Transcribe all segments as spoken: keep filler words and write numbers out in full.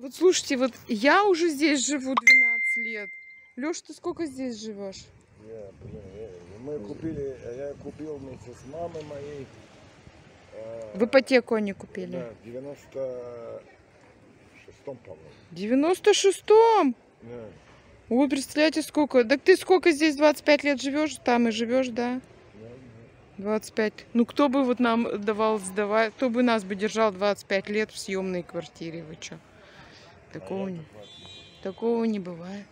Вот слушайте, вот я уже здесь живу двенадцать лет. Лёш, ты сколько здесь живешь? Я, блин, я, мы купили, я купил вместе с мамой моей. Э, В ипотеку они купили? Да, в девяносто шестом, по-моему. В девяносто шестом? Да. Вот, представляете, сколько? Так ты сколько здесь двадцать пять лет живешь? Там и живешь, да? двадцать пять. Ну, кто бы вот нам давал сдавать, кто бы нас бы держал двадцать пять лет в съемной квартире? Вы что? Такого, А не, такого не бывает.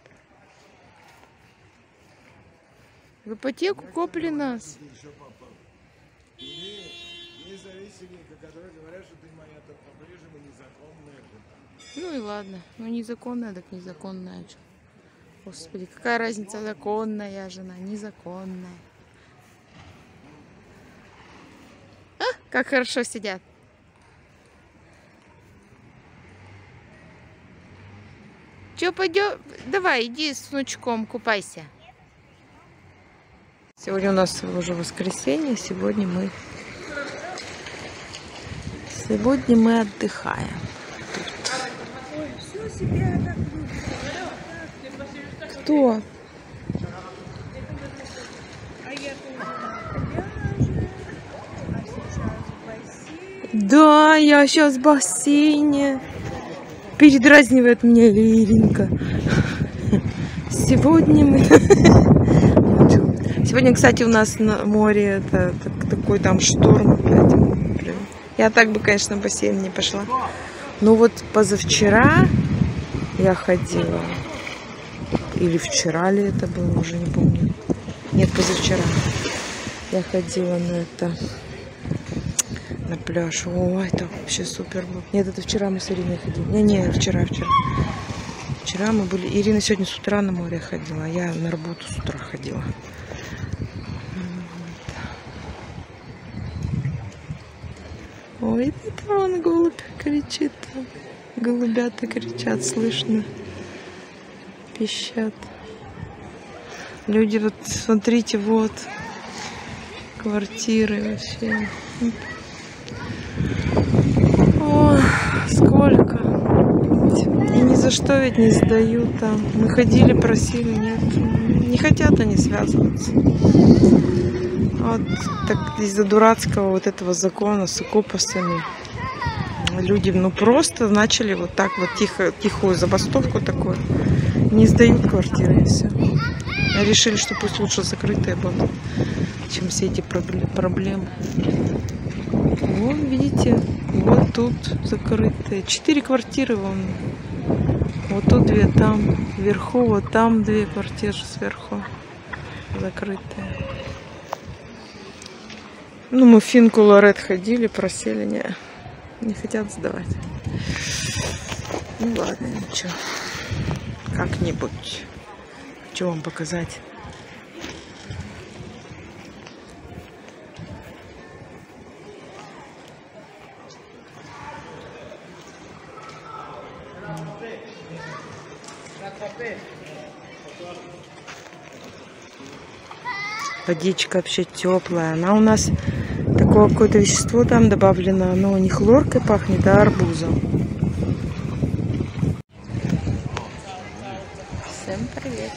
В ипотеку купили нас. Ну и ладно. Ну незаконная, так незаконная. Господи, какая разница, законная жена, незаконная. А, как хорошо сидят. Че, пойдем? Давай, иди с внучком, купайся. Сегодня у нас уже воскресенье, сегодня мы сегодня мы отдыхаем. Кто? Да, я сейчас в бассейне. Передразнивает меня Иринка. Сегодня мы... Сегодня, кстати, у нас на море это, так, такой там шторм опять. Я так бы, конечно, в бассейн не пошла. Но вот позавчера я ходила. Или вчера ли это было, уже не помню. Нет, позавчера. Я ходила на это... На пляж. Ой, это вообще супер был. Нет, это вчера мы с Ириной ходили. Не, не, вчера, вчера. Вчера мы были... Ирина сегодня с утра на море ходила, а я на работу с утра ходила. Вот. Ой, это вон голубь кричит. Голубята кричат, слышно. Пищат. Люди, вот, смотрите, вот. Квартиры вообще. О, сколько. И ни за что ведь не сдают там. Мы ходили, просили, нет. Не хотят они связываться. Вот так из-за дурацкого вот этого закона с окупасами люди, ну, просто начали вот так вот тихо, тихую забастовку такую. Не сдают квартиры и все. Решили, что пусть лучше закрытые будут, чем все эти проблемы. Вот, видите, вот тут закрытые. Четыре квартиры вон. Вот тут две, там вверху, вот там две квартиры сверху закрытые. Ну, мы в Финку Лорет ходили, просили, не, не хотят сдавать. Ну ладно, ничего. Как-нибудь. Хочу вам показать. Водичка вообще теплая. Она у нас такое какое-то вещество там добавлено. Оно не хлоркой пахнет, а арбузом. Всем привет.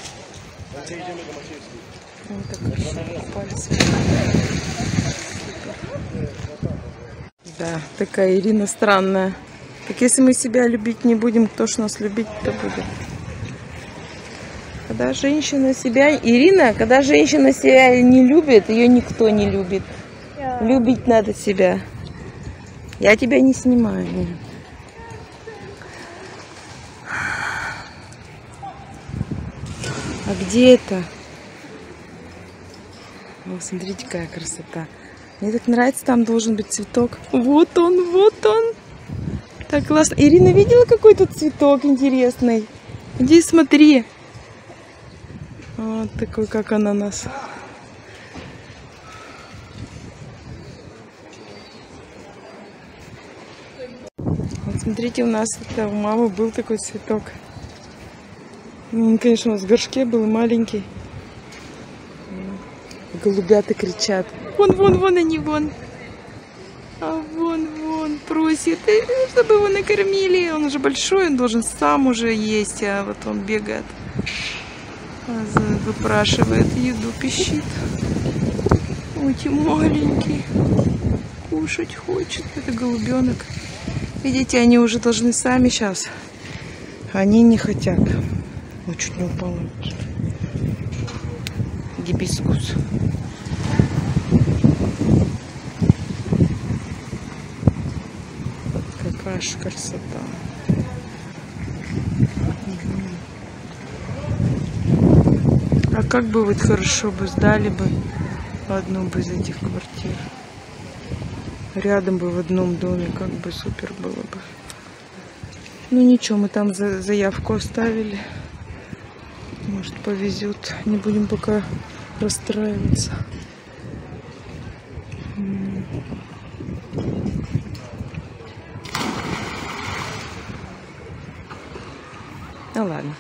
Вот так хорошо купались. Да, такая Ирина странная. Так если мы себя любить не будем, кто ж нас любить-то будет? Когда женщина себя... Ирина, когда женщина себя не любит, ее никто не любит. Yeah. Любить надо себя. Я тебя не снимаю. Нет. А где это? О, смотрите, какая красота. Мне так нравится, там должен быть цветок. Вот он, вот он. Так классно. Ирина, видела какой-то цветок интересный? Иди смотри. Вот такой, как ананас. Вот смотрите, у нас это, у мамы был такой цветок. Он, конечно, у нас в горшке был маленький. Голубята кричат. Вон, вон, вон они, вон. А вон, вон. Он просит, чтобы его накормили. Он уже большой, он должен сам уже есть, а вот он бегает, выпрашивает еду, пищит. Ой, ты маленький, кушать хочет. Это голубенок. Видите, они уже должны сами сейчас. Они не хотят. Ой, чуть не упала. Гибискус. Какая ж красота. А как бы вот хорошо бы сдали бы одну бы из этих квартир. Рядом бы в одном доме, как бы супер было бы. Ну ничего, мы там за заявку оставили. Может, повезет. Не будем пока расстраиваться. Ну ладно.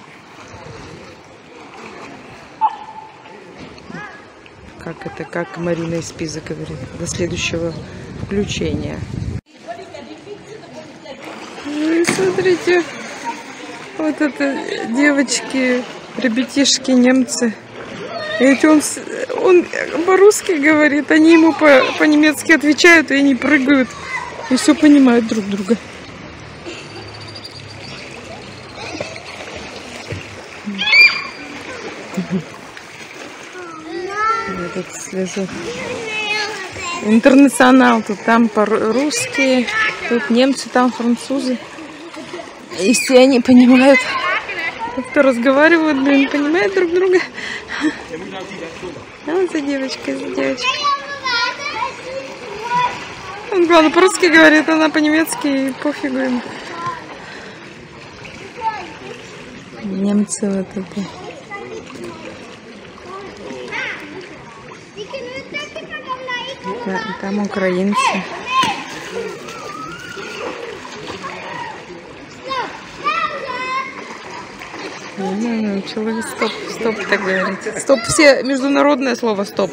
Как это, как Марина из Пизы говорит, до следующего включения. Ну, смотрите, вот это девочки, ребятишки, немцы. Ведь он, он по-русски говорит, они ему по-немецки отвечают, и они прыгают, и все понимают друг друга. Тут слежу. Интернационал, тут там по-русски, тут немцы, там французы. И все они понимают, как-то разговаривают, блин, понимают друг друга. А вот за девочкой, за девочкой. Он, главное, по-русски говорит, она по-немецки, и пофигу ему. Немцы вот это. Да, там украинцы. Не, научилась стоп, стоп так говорить. Стоп, все международное слово стоп.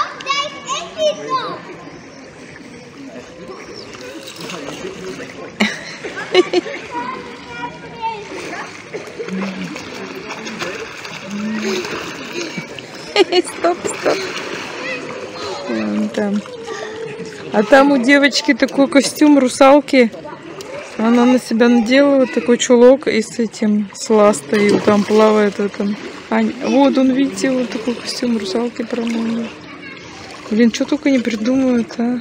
Стоп, стоп. Вон там. А там у девочки такой костюм русалки. Она на себя надела вот такой чулок и с этим, с ластой, и там плавает в этом. А, вот он, видите, вот такой костюм русалки, по-моему. Блин, что только не придумают, а?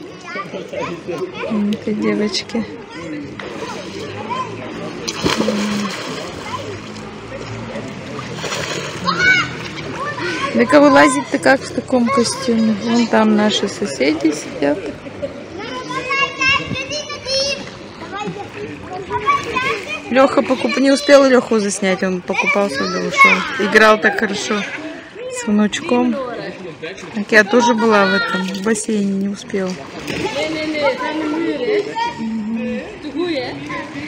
Эти девочки. Да кого лазить-то как в таком костюме? Вон там наши соседи сидят. Леха покуп... не успел Леху заснять, он покупался, да ушел. Играл так хорошо с внучком. Так я тоже была в этом в бассейне, не успела.